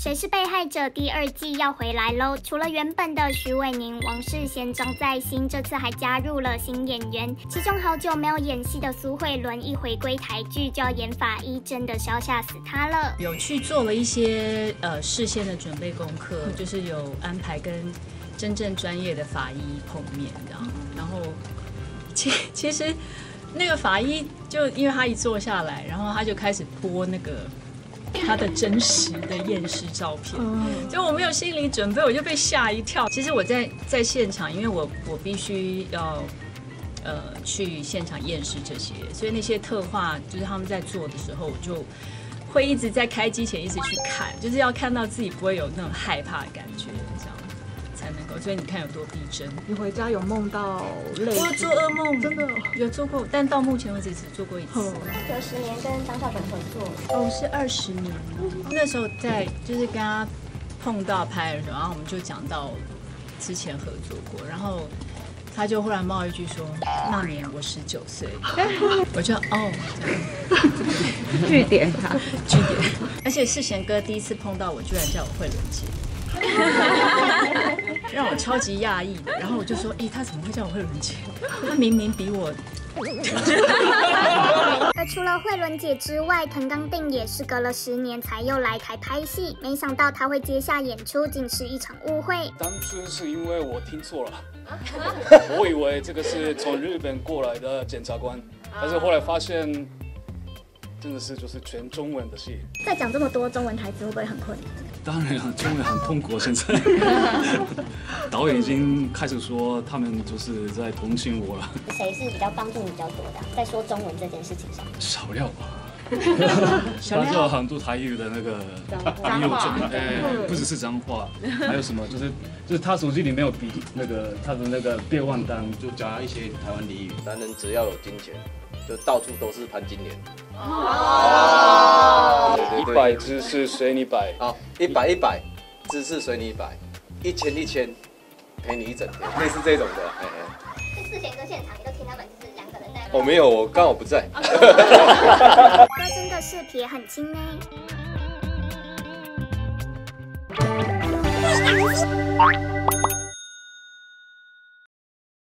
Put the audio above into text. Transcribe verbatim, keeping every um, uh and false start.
谁是被害者》第二季要回来喽！除了原本的徐伟宁、王世贤、张在兴，这次还加入了新演员。其中好久没有演戏的苏慧伦，一回归台剧就要演法医，真的是要吓死她了。 有去做了一些呃事先的准备功课，就是有安排跟真正专业的法医碰面，这样。然后其其实那个法医就因为他一坐下来，然后他就开始播那个。他的真实的验尸照片，就我没有心理准备，我就被吓一跳。其实我在在现场，因为我我必须要呃去现场验尸这些，所以那些特化就是他们在做的时候，我就会一直在开机前一直去看，就是要看到自己不会有那种害怕的感觉，这样才能够。所以你看有多逼真。 你回家有梦到类似？ 我有做噩梦， 真的有做过，但到目前为止只做过一次。 隔十年跟张孝全合作， 哦，是二十年了。那时候在就是跟他碰到拍的时候，然后我们就讲到之前合作过，然后他就忽然冒一句说：“那年我十九岁。”我就哦， 据点他， 据点。而且世贤哥第一次碰到我，居然叫我慧伦姐。让我超级讶异的，然后我就说：“哎、欸，他怎么会叫我慧伦姐？他明明比我……” 而除了慧伦姐之外，滕刚定也是隔了十年才又来台拍戏，没想到他会接下演出，竟是一场误会。 当初是因为我听错了，我以为这个是从日本过来的检察官，但是后来发现真的是就是全中文的戏。 再讲这么多中文台词，会不会很困难？ 当然了，中文很痛苦。现在导演已经开始说他们就是在同情我了。 谁是比较帮助你比较多的、啊？在说中文这件事情上， 少料吧。他就很多台语的那个脏话，哎，不只是脏话，还有什么就是就是他手机里面有笔那个他的那个备忘单，就加一些台湾俚语。 男人只要有金钱，就到处都是潘金莲。 哦，一百只是随你摆， 好，一百一百，姿势随你摆，一千一千，陪你一整天，类似这种的，哎哎。 是世贤哥现场，你都听他们就是两个人在。 我没有，我刚好不在。 哥真的是撇很轻呢。